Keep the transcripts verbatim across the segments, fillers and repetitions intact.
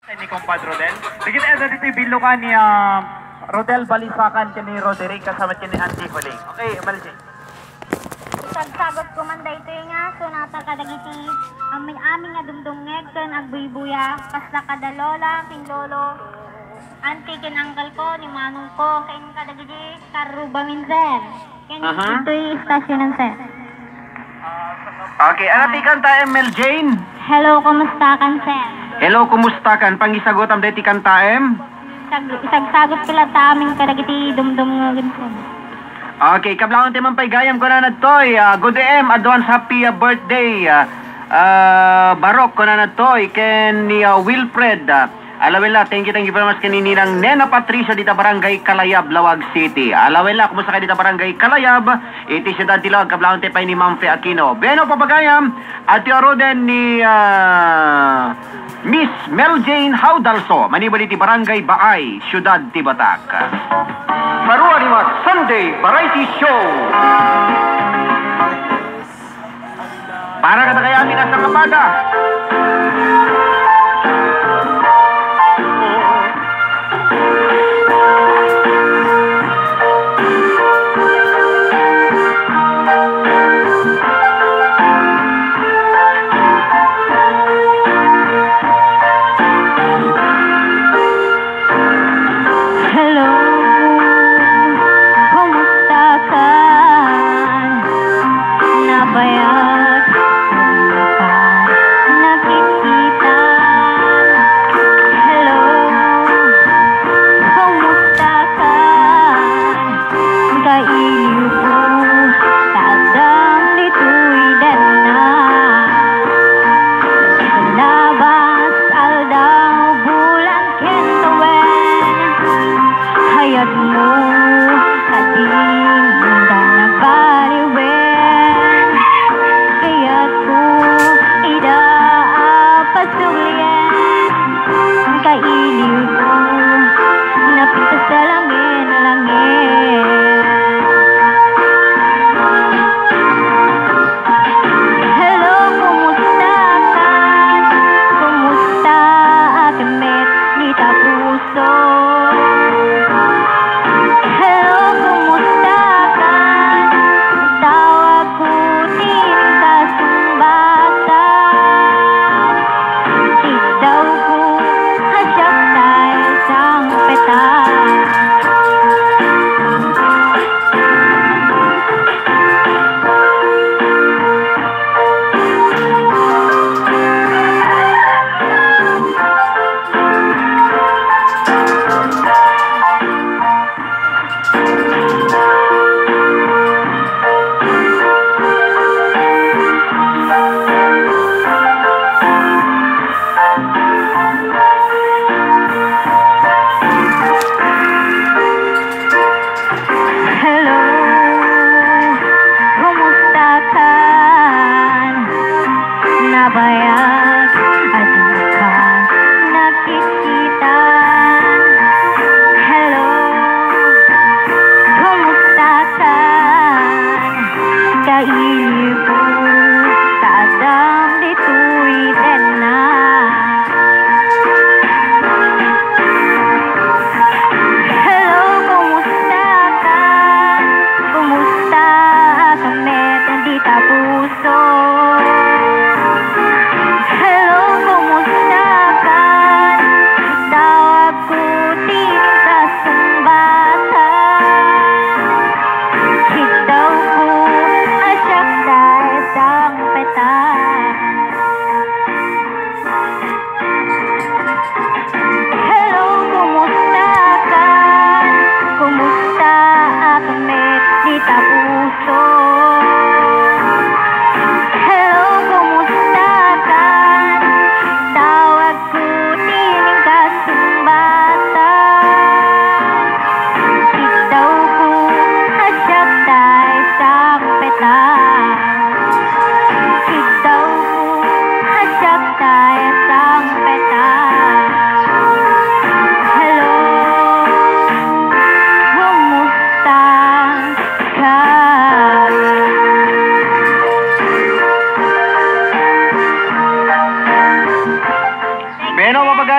Ni Compadre Rodel. Digit edad dito bilo ka ni uh, Rodel Balisakan kini Roderick kasama kini Auntie Huling. Okay, malisi. Sagsagot ko man dayto nga sonata kadagiti amin amin nga dumdungeg ken agbuybuya kasla kada lola king lolo. Auntie ken uncle ko ni manong ko ken kadagiti karuba minsan. Ken Aha. ito'y istasyon ng sen. Okay, ano ti kanta M L Jane? Hello, kumusta kan sen? Hello, kumusta kan? Pangisagot am deti kanta M? Sag isagsagot pila ta amin kadagiti dumdum nga ganun. Okay, kablangon ti man pay gayam ko na nagtoy. Uh, good M, advance happy uh, birthday. Uh, uh, Barok ko na nagtoy. Ken ni uh, Wilfred. Uh, alawela, thank you, thank you very much kaninirang Nena Patricia dita Barangay Kalayab, Lawag City. Alawela, kumusta ka dita Barangay Kalayab? Iti siyudad Tilawag, kablangon ti pay ni Mamfe Aquino. Beno papagayam, at Roden ni uh, Miss Mel Jane Haudalso. Manibali ti Barangay Baay, siyudad ti Batak. Marua ni Mas Sunday Variety Show. Para kata kaya amin sa kapada.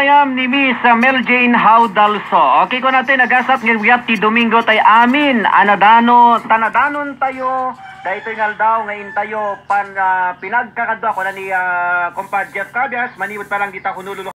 gayam ni Miss uh, Mel Jane Haudalso. Okay ko natin nagasat ng wiyat ti Domingo tay amin anadano tanadanon tayo dahito ngal daw ngayon tayo pan uh, pinagkakadwa ko na ni uh, Kompad Jeff Cabias manibod pa lang dita kunululo